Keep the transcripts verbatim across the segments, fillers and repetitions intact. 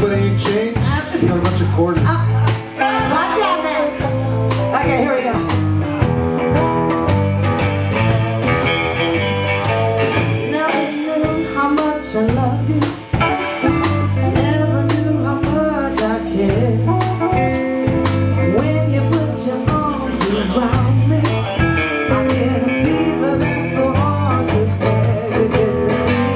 Anybody need change? We got a bunch of quarters. Uh, watch out now. Okay, here we go. Never knew how much I love you. Never knew how much I care. When you put your arms around me, I get a fever that's so hard to bear. You get the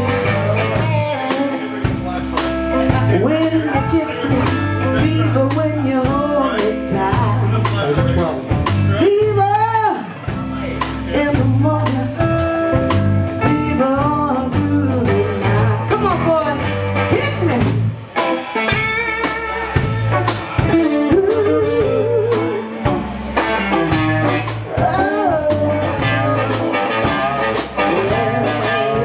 fever when you kiss me, fever when you hold me tight. That was twelve. Fever in the morning, fever all through the night. Come on, boys, hit me. Ooh. Oh. Yeah,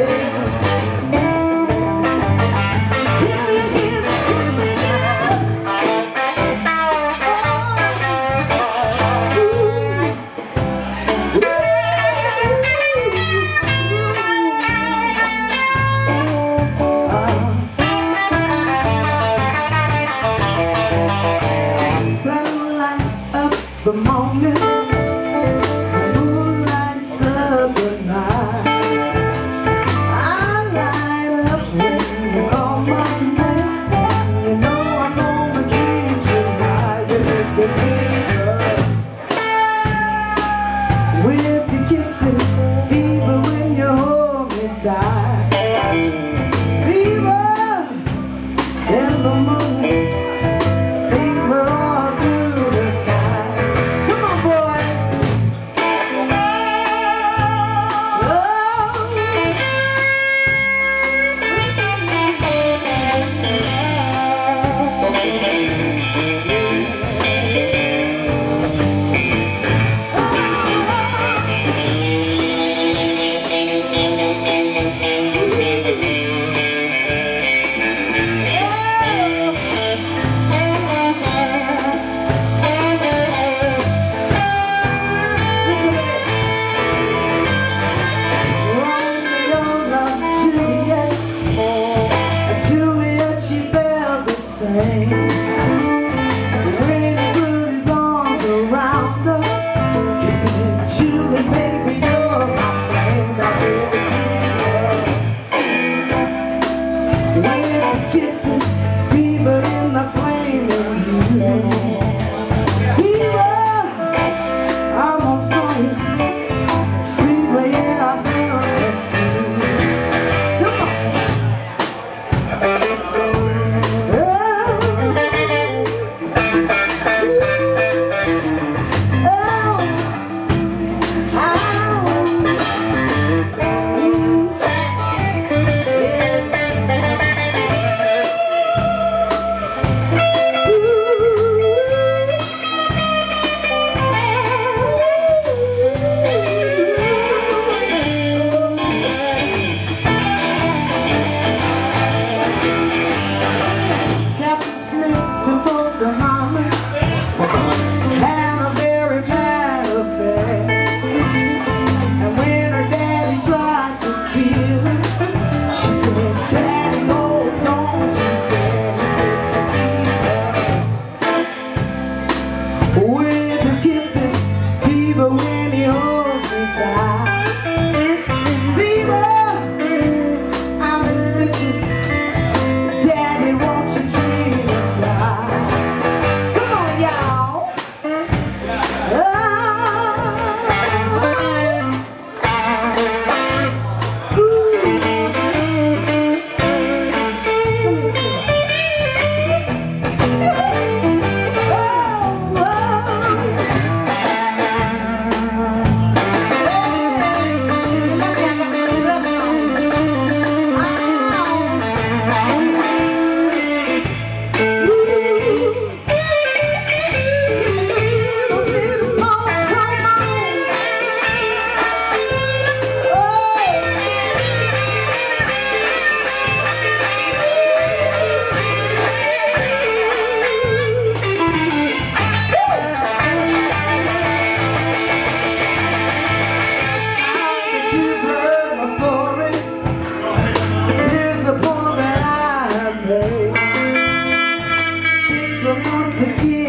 yeah. Hit me again, hit me again. Sun lights up the morning, the moon lights up the night. I light up when you call my name, and you know I'm on my dream tonight. With the fever, with the kisses, fever when you hold me tight. Fever in the morning, fever all through the night. Come on, boys. Romeo loved Juliet, and Juliet, she felt the same. When he put his arms around her, he said, Julie, baby, you're my flame. That baby, sweet love. With the kisses, fever in the flame of you. Fever, I'm on fire. Fever, yeah, I burn the sea. Come on. Captain Smith and Pocahontas had a very bad affair. And when her daddy tried to kill her, she said, Daddy, oh, don't you dare. It's the fever. With his kisses, fever when he holds me tight. Fever, I'm his missus. Daddy, won't you dream of God? Come on, y'all. Oh. Ooh. Let me see. Oh, oh. Hey, you lucky I got my dress on. to give.